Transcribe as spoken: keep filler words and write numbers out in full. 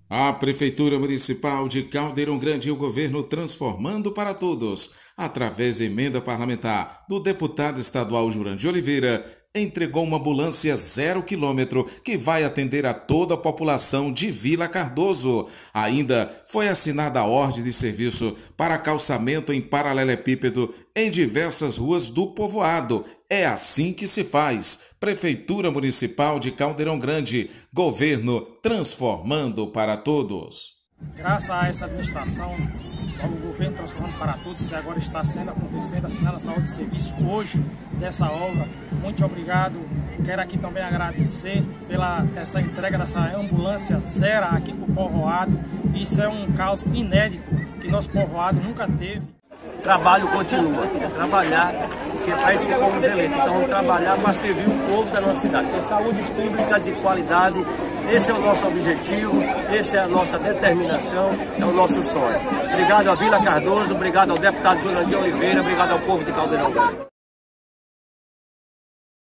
A Prefeitura Municipal de Caldeirão Grande e o governo transformando para todos, através de emenda parlamentar do deputado estadual Jurandir Oliveira, entregou uma ambulância zero quilômetro que vai atender a toda a população de Vila Cardoso. Ainda foi assinada a ordem de serviço para calçamento em paralelepípedo em diversas ruas do povoado. É assim que se faz. Prefeitura Municipal de Caldeirão Grande, governo transformando para todos. Graças a essa administração, o governo transformando para todos, que agora está sendo acontecendo, assinando essa ordem de serviço hoje dessa obra. Muito obrigado. Quero aqui também agradecer pela essa entrega dessa ambulância zero aqui para o povoado. Isso é um caso inédito que nosso povoado nunca teve. O trabalho continua, é trabalhar, porque é para isso que fomos eleitos. Então vamos trabalhar para servir o povo da nossa cidade. Ter saúde pública de qualidade, esse é o nosso objetivo, essa é a nossa determinação, é o nosso sonho. Obrigado a Vila Cardoso, obrigado ao deputado Jurandir Oliveira, obrigado ao povo de Caldeirão Grande.